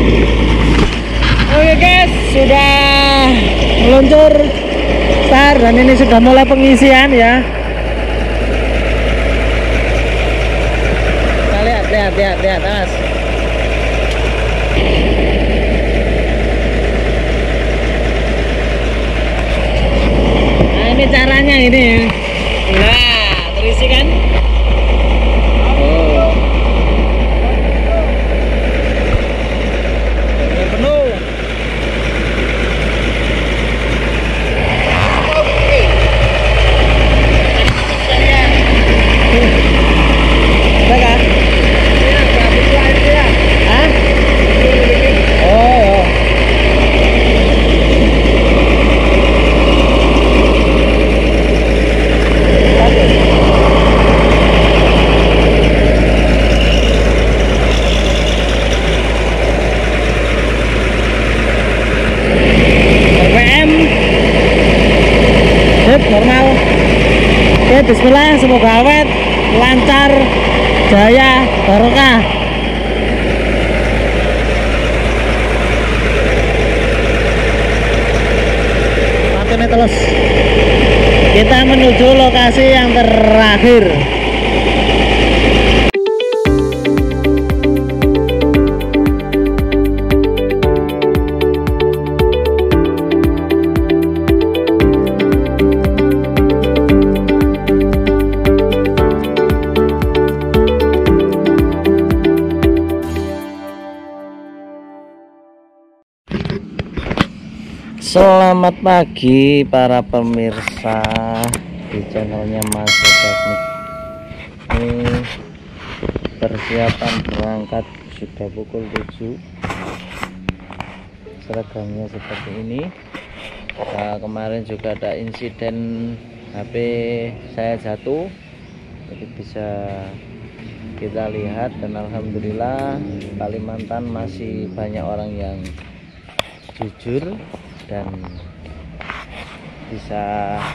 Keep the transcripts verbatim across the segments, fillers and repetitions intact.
Oke guys, sudah meluncur start dan ini sudah mulai pengisian ya. Kita lihat, lihat, lihat, lihat mas. Nah ini caranya ini. Nah terisi kan? Oh. Ini penuh. Normal. Oke, bismillah, semoga awet, lancar, jaya, barokah. Matene terus. Kita menuju lokasi yang terakhir. Selamat pagi para pemirsa di channelnya Mas Teknik. Ini persiapan berangkat sudah pukul tujuh. Seragamnya seperti ini. Nah, kemarin juga ada insiden H P saya jatuh, jadi bisa kita lihat dan alhamdulillah Kalimantan masih banyak orang yang jujur dan bisa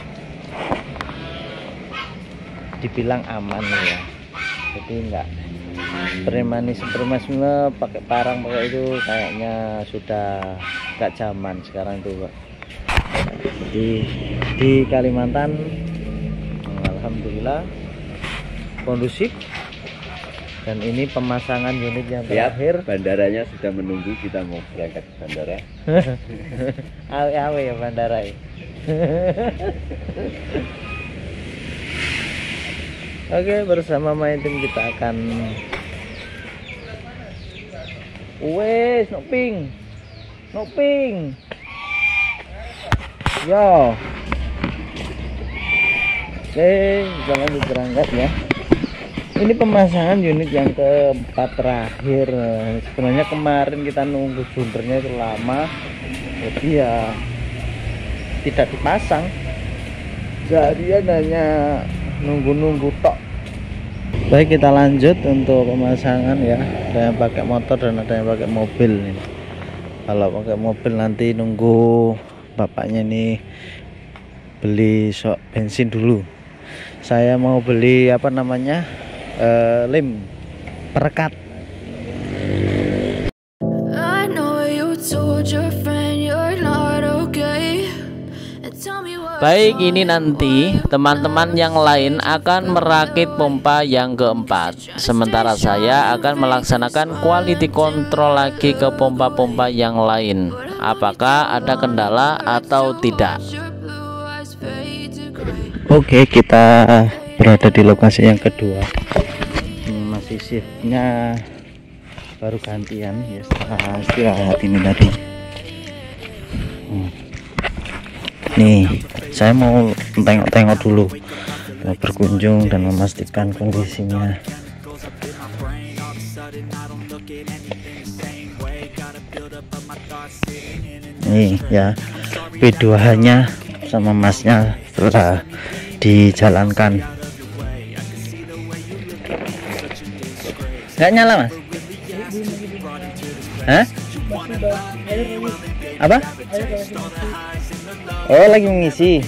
dibilang aman ya, jadi enggak bermanis bermanisme pakai parang pakai itu kayaknya sudah enggak zaman sekarang tuh Pak. Jadi di Kalimantan alhamdulillah kondusif. Dan ini pemasangan unit yang terakhir. Bandaranya sudah menunggu, kita mau berangkat ke bandara. Awe-awe ya bandara ya. Oke, bersama main tim kita akan wes noping noping yo. Oke, kita lanjut berangkat ya. Ini pemasangan unit yang keempat terakhir. Sebenarnya kemarin kita nunggu jundernya itu lama, jadi ya tidak dipasang. Jadi hanya nunggu-nunggu tok. Baik, kita lanjut untuk pemasangan ya. Ada yang pakai motor dan ada yang pakai mobil nih. Kalau pakai mobil nanti nunggu bapaknya nih beli sok bensin dulu. Saya mau beli apa namanya? Uh, lem perekat. Baik, ini nanti teman-teman yang lain akan merakit pompa yang keempat, sementara saya akan melaksanakan quality control lagi ke pompa-pompa yang lain. Apakah ada kendala atau tidak? Oke, kita berada di lokasi yang kedua. Masih shiftnya baru gantian ya setelah istirahat ini tadi. hmm. Nih saya mau tengok-tengok dulu, berkunjung dan memastikan kondisinya. Nih ya, P dua nya sama masnya telah dijalankan. Nggak nyala mas? Hah? Apa? Oh, lagi mengisi.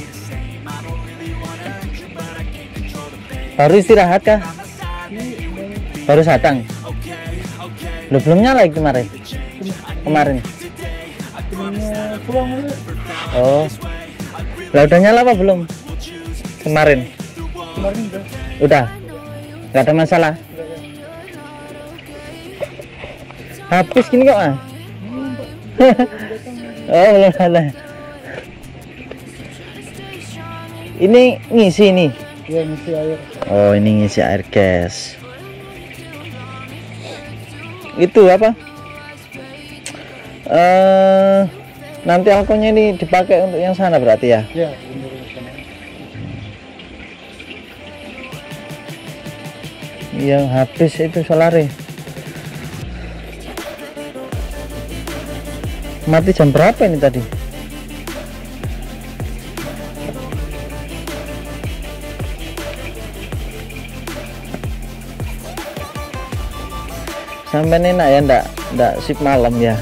Baru istirahat kah? Baru datang? Belum nyala kemarin? kemarin? Pulang. Oh, lah udah nyala apa belum? Kemarin? Kemarin udah. Udah, nggak ada masalah. Habis gini kok ah? Oh belum ada. Ini ngisi nih? Iya ngisi air. Oh ini ngisi air gas. Itu apa? Uh, nanti alkoholnya ini dipakai untuk yang sana berarti ya? Iya. Yang habis itu solare. Mati jam berapa ini tadi? Sampai enak ya, ndak ndak sip malam ya.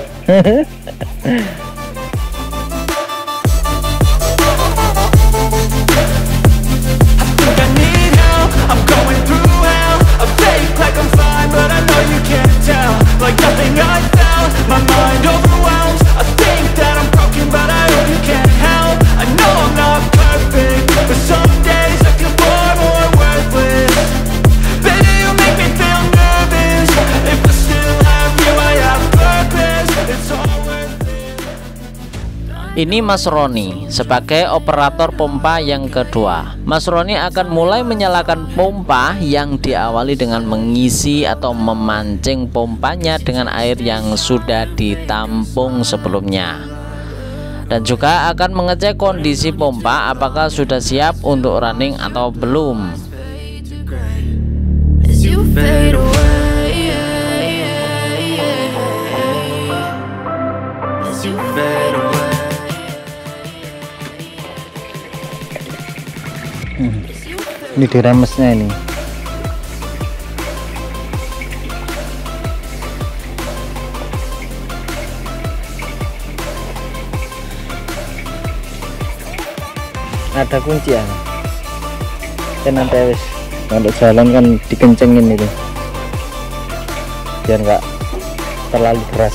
Ini Mas Roni sebagai operator pompa yang kedua. Mas Roni akan mulai menyalakan pompa yang diawali dengan mengisi atau memancing pompanya dengan air yang sudah ditampung sebelumnya. Dan juga akan mengecek kondisi pompa apakah sudah siap untuk running atau belum. Hmm. Ini diremesnya ini. Ada kunci ya. Dan nanti wis kalau jalan kan dikencengin itu. Biar nggak terlalu keras.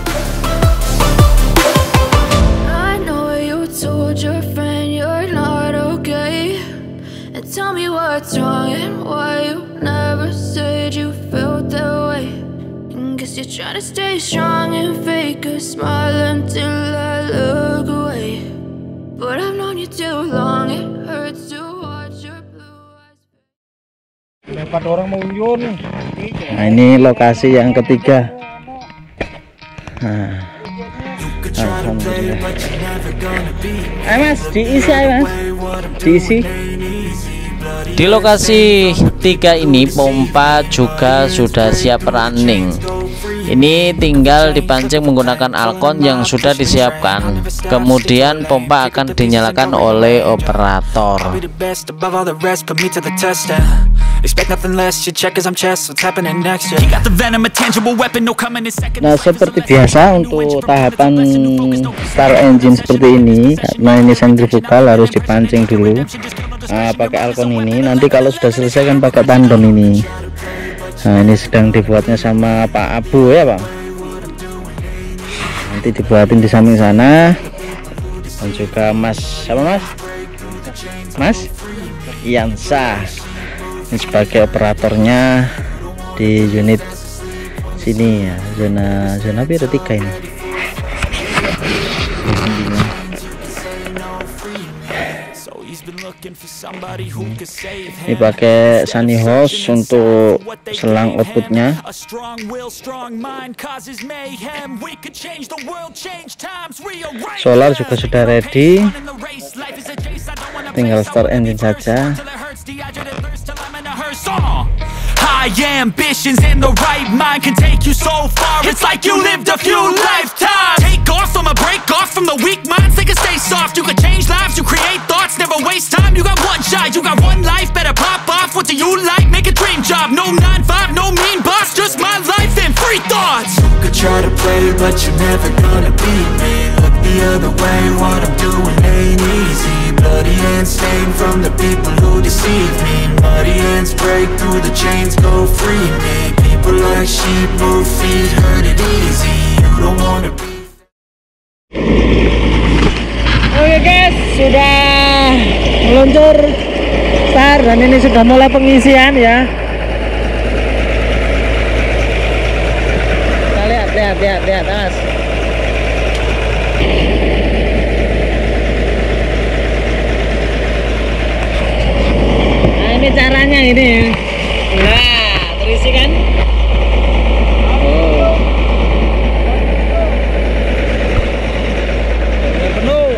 Tell me what's wrong and why you never said you felt that way. Guess you're trying to stay strong and fake a smile until I look away. But I've known you too long, it hurts to watch your blue eyes. Empat orang mau unjur nih. Nah ini lokasi yang ketiga. Nah, alhamdulillah. Ayo mas, diisi ayo mas, diisi. Di lokasi tiga ini pompa juga sudah siap running. Ini tinggal dipancing menggunakan alkon yang sudah disiapkan. Kemudian pompa akan dinyalakan oleh operator. Nah seperti biasa untuk tahapan start engine seperti ini, nah ini sentrifugal harus dipancing dulu. Nah, pakai alkon ini, nanti kalau sudah selesai kan pakai tandon ini. Nah ini sedang dibuatnya sama Pak Abu ya Pak, nanti dibuatin di samping sana. Dan juga Mas siapa Mas? Mas Iansa ini sebagai operatornya di unit sini ya, zona zona B ada tiga ini. Ini pakai sunny hose untuk selang outputnya. Solar juga sudah ready, tinggal start engine saja. High ambitions and the right mind can take you so far. It's like you lived a few lifetimes. Take off from a break off from the weak minds. They can stay soft. You can change lives. You create thoughts. Never waste time. You got one shot. You got one life. Better pop off. What do you like? Make a dream job. No nine five. No mean boss. Just my life and free thoughts. You could try to play, but you're never gonna beat me. Look the other way. What I'm doing ain't easy. Bloody hands stained from the people who deceive me. Muddy hands break through the chains. Go free me. People like sheep move feet, hurt it easy. You don't meluncur start, dan ini sudah mulai pengisian ya. Kita lihat, lihat, lihat, lihat, Mas. Nah, ini caranya ini. Nah, terisi kan? Oh. Ini penuh.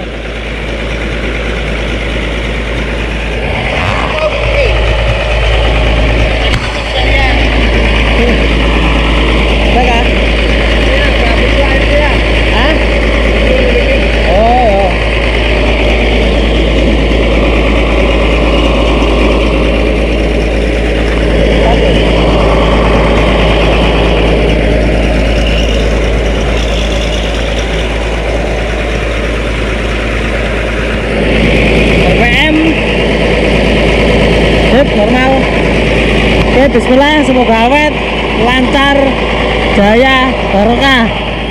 Ada kan? Hah? Oh, ya. R P M sip, normal. Oke, bismillah, semoga awet, lancar, jaya, barokah.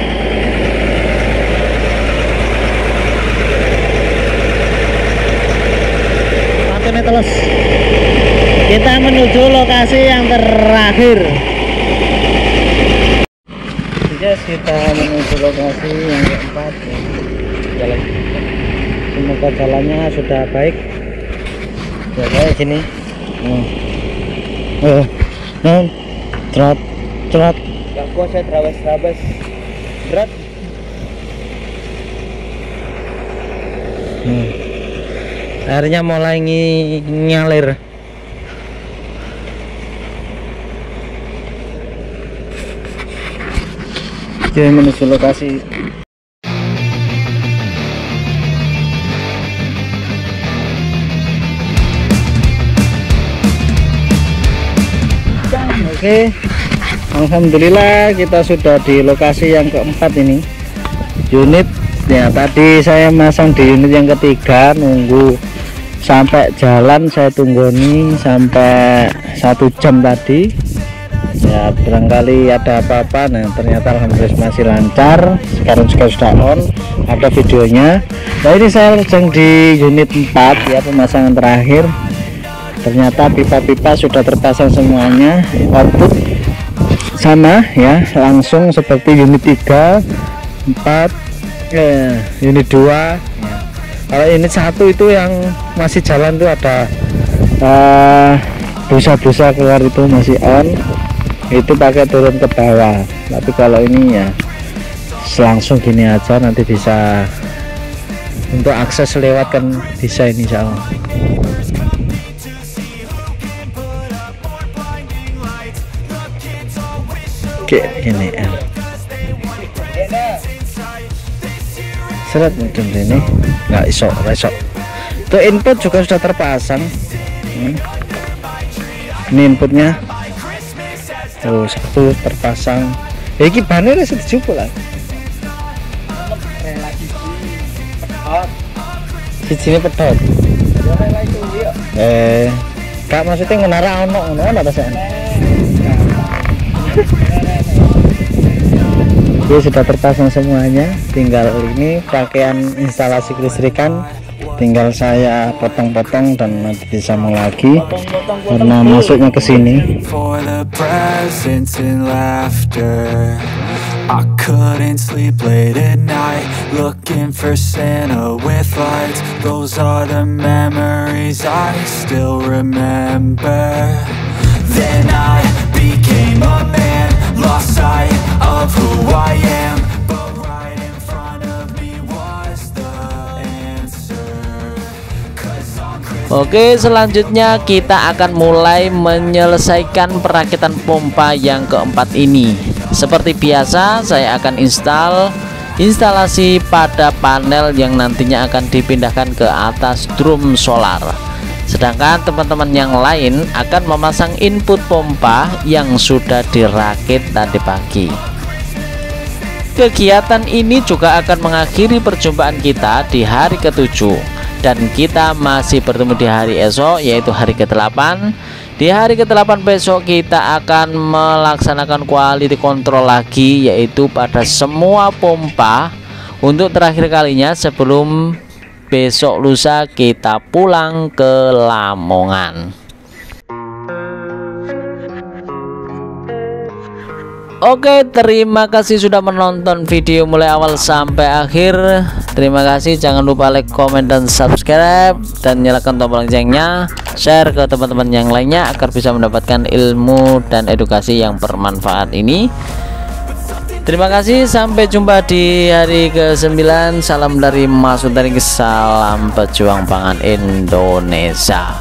Satunya terus. Kita menuju lokasi yang terakhir. Guys, kita menuju lokasi yang keempat. Jalan. Semoga jalannya sudah baik. Ya kayak gini. Hmm. Eh, nah, trot, trot. Gak kuasa terabas-terabas. Berat. Hmm. Airnya mulai ng ngalir. Oke, menuju lokasi. Oke, alhamdulillah kita sudah di lokasi yang keempat ini. Unit ya, tadi saya masang di unit yang ketiga, nunggu sampai jalan, saya tunggoni sampai satu jam tadi ya, barangkali ada apa-apa. Nah, ternyata alhamdulillah masih lancar. Sekarang juga sudah on, ada videonya. Nah, ini saya sedang di unit empat ya, pemasangan terakhir. Ternyata pipa-pipa sudah terpasang semuanya, output sama ya, langsung seperti unit tiga, empat, eh, unit dua ya. Kalau unit satu itu yang masih jalan tuh ada busa-busa uh, keluar, itu masih on, itu pakai turun ke bawah. Tapi kalau ini ya langsung gini aja, nanti bisa untuk akses lewat kan bisa ini sama. Oke, ini M seret macam ini nggak iso, nggak iso. Itu input juga sudah terpasang. Hmm. Ini inputnya tuh, satu terpasang. Ya, ini banner sudah cukup lah. Di sini pedot. Eh, kak maksudnya ngenara ono ono apa sih? Ini sudah terpasang semuanya, tinggal ini pakaian instalasi kelistrikan, tinggal saya potong-potong dan nanti disambung lagi karena masuknya ke sini. I couldn't sleep late at night, looking for Santa with lights. Those are the memories I still remember. Then I became a man, lost sight of who I am, but right in front of me was the answer. 'Cause on Christmas Oke, selanjutnya kita akan mulai menyelesaikan perakitan pompa yang keempat ini. Seperti biasa, saya akan install instalasi pada panel yang nantinya akan dipindahkan ke atas drum solar. Sedangkan teman-teman yang lain akan memasang input pompa yang sudah dirakit tadi pagi. Kegiatan ini juga akan mengakhiri perjumpaan kita di hari ketujuh, dan kita masih bertemu di hari esok, yaitu hari ke delapan. Di hari ke delapan besok kita akan melaksanakan quality control lagi, yaitu pada semua pompa untuk terakhir kalinya sebelum besok lusa kita pulang ke Lamongan. Oke, terima kasih sudah menonton video mulai awal sampai akhir. Terima kasih, jangan lupa like, komen, dan subscribe, dan nyalakan tombol loncengnya, share ke teman-teman yang lainnya agar bisa mendapatkan ilmu dan edukasi yang bermanfaat ini. Terima kasih, sampai jumpa di hari ke sembilan. Salam dari Mas Utari, salam pejuang pangan Indonesia.